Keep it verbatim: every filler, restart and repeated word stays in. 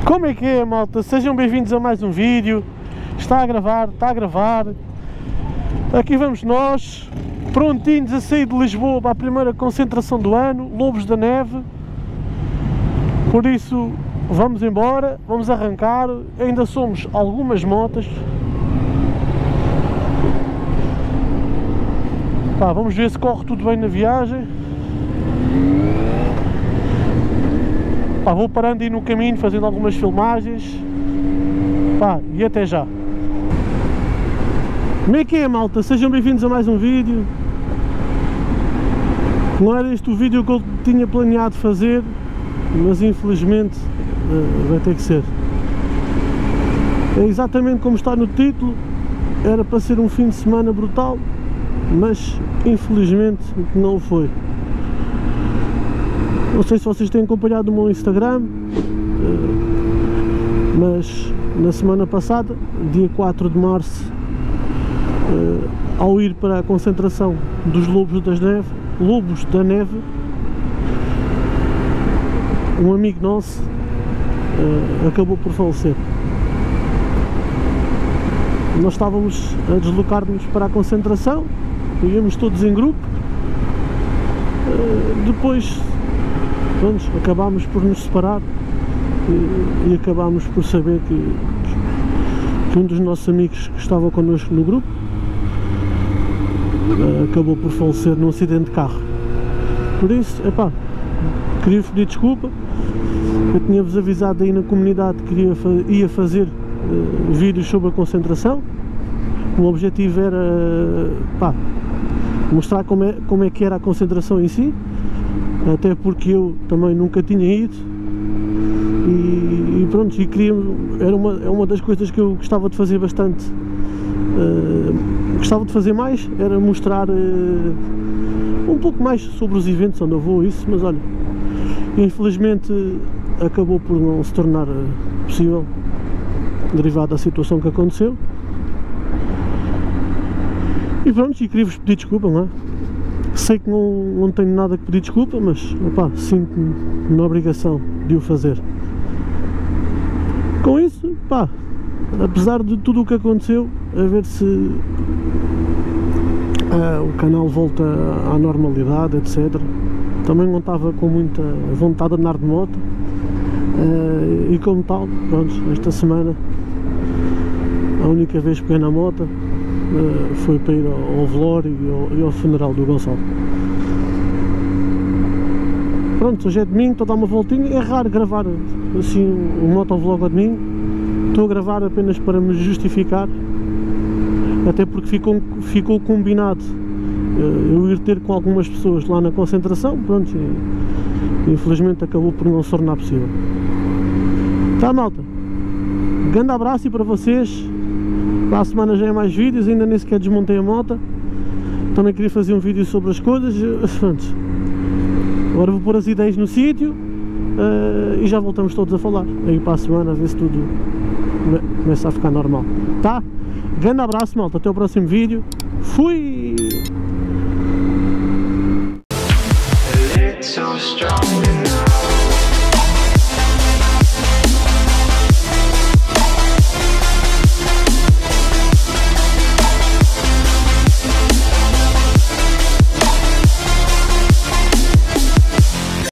Como é que é, malta? Sejam bem-vindos a mais um vídeo. Está a gravar, está a gravar. Aqui vamos nós, prontinhos a sair de Lisboa para a primeira concentração do ano, Lobos da Neve. Por isso, vamos embora, vamos arrancar. Ainda somos algumas motas. Pá, vamos ver se corre tudo bem na viagem. Pá, vou parando aí no caminho, fazendo algumas filmagens. Pá, e até já. Como é que é, malta? Sejam bem-vindos a mais um vídeo. Não era este o vídeo que eu tinha planeado fazer, mas infelizmente uh, vai ter que ser. É exatamente como está no título. Era para ser um fim de semana brutal, mas infelizmente não o foi. Não sei se vocês têm acompanhado o meu Instagram, mas na semana passada, dia quatro de março, ao ir para a concentração dos Lobos das Neve, Lobos da Neve, um amigo nosso acabou por falecer. Nós estávamos a deslocar-nos para a concentração, íamos todos em grupo. Depois pronto, acabámos por nos separar e, e acabámos por saber que, que um dos nossos amigos que estava connosco no grupo acabou por falecer num acidente de carro. Por isso, epá, queria pedir desculpa. Eu tinha-vos avisado aí na comunidade que ia, ia fazer uh, vídeos sobre a concentração. O objetivo era pá, mostrar como é, como é que era a concentração em si, até porque eu também nunca tinha ido e, e pronto, e queria, era uma, é uma das coisas que eu gostava de fazer bastante, uh, gostava de fazer mais, era mostrar uh, um pouco mais sobre os eventos onde eu vou, isso, mas olha, infelizmente acabou por não se tornar uh, possível, derivado da situação que aconteceu. E pronto, e queria-vos pedir desculpa, não é? Sei que não, não tenho nada que pedir desculpa, mas opá, sinto-me na obrigação de o fazer. Com isso, pá, apesar de tudo o que aconteceu, a ver se uh, o canal volta à normalidade, etcétera. Também não estava com muita vontade de andar de moto, uh, e como tal, pronto, esta semana a única vez que peguei na moto Uh, foi para ir ao, ao velório e ao, e ao funeral do Gonçalo. Pronto, hoje é domingo, estou a dar uma voltinha. É raro gravar assim um motovlog ao domingo. Estou a gravar apenas para me justificar, até porque ficou, ficou combinado uh, eu ir ter com algumas pessoas lá na concentração. Pronto, e, infelizmente acabou por não se tornar possível. Tá, malta? Um grande abraço e para vocês. Para a semana já é mais vídeos, ainda nem sequer desmontei a moto. Também queria fazer um vídeo sobre as coisas. Agora vou pôr as ideias no sítio, uh, e já voltamos todos a falar. Aí para a semana a ver se tudo começa a ficar normal. Tá? Grande abraço, malta. Até o próximo vídeo. Fui!